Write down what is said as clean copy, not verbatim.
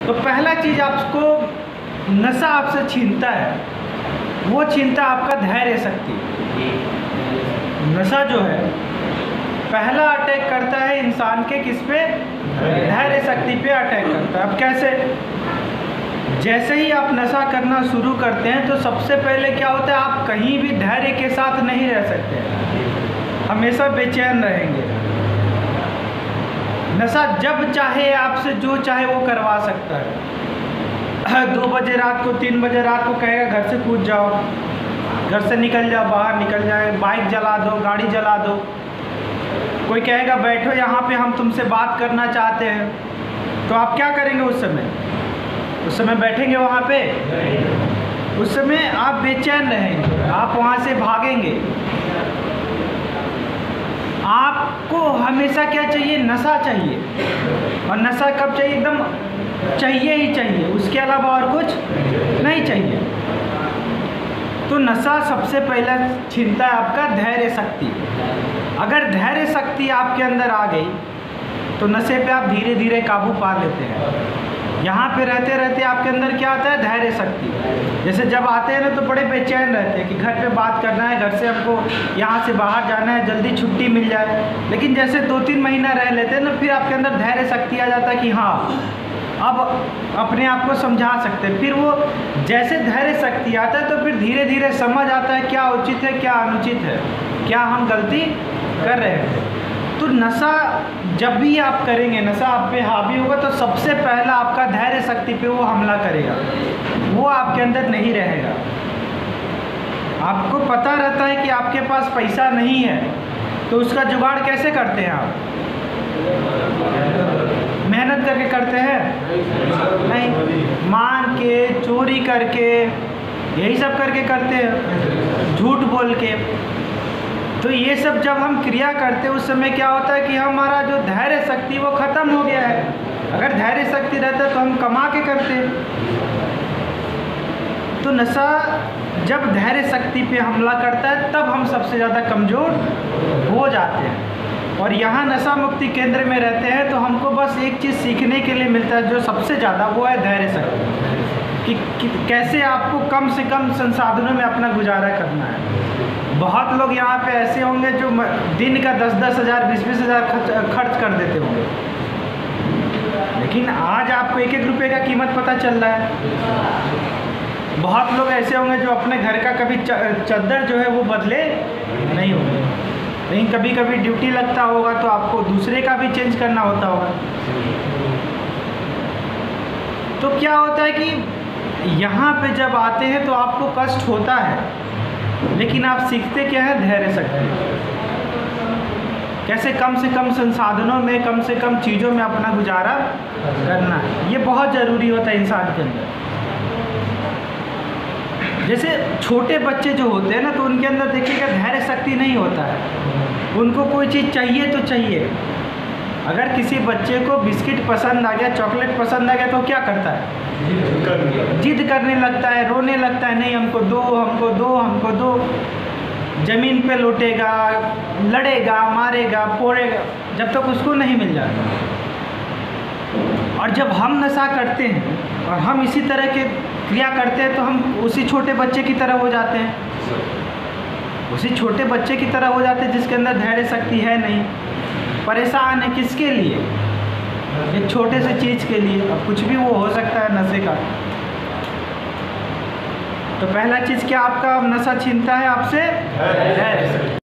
तो पहला चीज़ आपको नशा आपसे छीनता है, वो छीनता आपका धैर्य शक्ति। नशा जो है पहला अटैक करता है इंसान के किस पे? धैर्य शक्ति पे अटैक करता है। अब कैसे? जैसे ही आप नशा करना शुरू करते हैं तो सबसे पहले क्या होता है, आप कहीं भी धैर्य के साथ नहीं रह सकते, हमेशा बेचैन रहेंगे। नशा जब चाहे आपसे जो चाहे वो करवा सकता है। 2 बजे रात को 3 बजे रात को कहेगा घर से कूद जाओ, घर से निकल जाओ, बाहर निकल जाए, बाइक जला दो, गाड़ी जला दो। कोई कहेगा बैठो यहाँ पे हम तुमसे बात करना चाहते हैं, तो आप क्या करेंगे उस समय? उस समय बैठेंगे वहाँ पे? उस समय आप बेचैन रहेंगे, आप वहाँ से भागेंगे। आपको हमेशा क्या चाहिए? नशा चाहिए। और नशा कब चाहिए? एकदम चाहिए ही चाहिए, उसके अलावा और कुछ नहीं चाहिए। तो नशा सबसे पहले छीनता है आपका धैर्य शक्ति। अगर धैर्य शक्ति आपके अंदर आ गई तो नशे पे आप धीरे धीरे काबू पा लेते हैं। यहाँ पे रहते रहते आपके अंदर क्या आता है? धैर्य शक्ति। जैसे जब आते हैं ना तो बड़े बेचैन रहते हैं कि घर पे बात करना है, घर से हमको यहाँ से बाहर जाना है, जल्दी छुट्टी मिल जाए। लेकिन जैसे 2-3 महीना रह लेते हैं ना, फिर आपके अंदर धैर्य शक्ति आ जाता है कि हाँ अब अपने आप को समझा सकते हैं। फिर वो जैसे धैर्य शक्ति आता है तो फिर धीरे धीरे समझ आता है क्या उचित है, क्या अनुचित है, क्या हम गलती कर रहे हैं। तो नशा जब भी आप करेंगे, नशा आप पे हावी होगा तो सबसे पहला आपका धैर्य शक्ति पे वो हमला करेगा, वो आपके अंदर नहीं रहेगा। आपको पता रहता है कि आपके पास पैसा नहीं है, तो उसका जुगाड़ कैसे करते हैं आप? मेहनत करके करते हैं? नहीं, मांग के, चोरी करके, यही सब करके करते हैं, झूठ बोल के। तो ये सब जब हम क्रिया करते हैं उस समय क्या होता है कि हमारा जो धैर्य शक्ति वो ख़त्म हो गया है। अगर धैर्य शक्ति रहता तो हम कमा के करते। तो नशा जब धैर्य शक्ति पे हमला करता है तब हम सबसे ज़्यादा कमज़ोर हो जाते हैं। और यहाँ नशा मुक्ति केंद्र में रहते हैं तो हमको बस एक चीज़ सीखने के लिए मिलता है जो सबसे ज़्यादा, वो है धैर्य शक्ति कि कैसे आपको कम से कम संसाधनों में अपना गुजारा करना है। बहुत लोग यहाँ पे ऐसे होंगे जो दिन का 10-10 हज़ार 20-20 हज़ार खर्च कर देते होंगे, लेकिन आज आपको 1-1 रुपये का कीमत पता चल रहा है। बहुत लोग ऐसे होंगे जो अपने घर का कभी चद्दर जो है वो बदले नहीं होंगे, लेकिन कभी कभी ड्यूटी लगता होगा तो आपको दूसरे का भी चेंज करना होता होगा। तो क्या होता है कि यहाँ पे जब आते हैं तो आपको कष्ट होता है, लेकिन आप सीखते क्या है? धैर्य शक्ति। कैसे कम से कम संसाधनों में, कम से कम चीज़ों में अपना गुजारा करना है, ये बहुत ज़रूरी होता है इंसान के अंदर। जैसे छोटे बच्चे जो होते हैं ना, तो उनके अंदर देखिएगा धैर्य शक्ति नहीं होता है। उनको कोई चीज़ चाहिए तो चाहिए। अगर किसी बच्चे को बिस्किट पसंद आ गया, चॉकलेट पसंद आ गया, तो क्या करता है? जिद करने लगता है, रोने लगता है, नहीं हमको दो, हमको दो, हमको दो। ज़मीन पे लौटेगा, लड़ेगा, मारेगा, फोड़ेगा, जब तक उसको नहीं मिल जाता। और जब हम नशा करते हैं और हम इसी तरह के क्रिया करते हैं तो हम उसी छोटे बच्चे की तरह हो जाते हैं। उसी छोटे बच्चे की तरह हो जाते हैं जिसके अंदर धैर्य शक्ति है नहीं। परेशान है किसके लिए? एक छोटे से चीज़ के लिए। अब कुछ भी वो हो सकता है नशे का। तो पहला चीज़ क्या आपका नशा छीनता है आपसे? धैर्य शक्ति।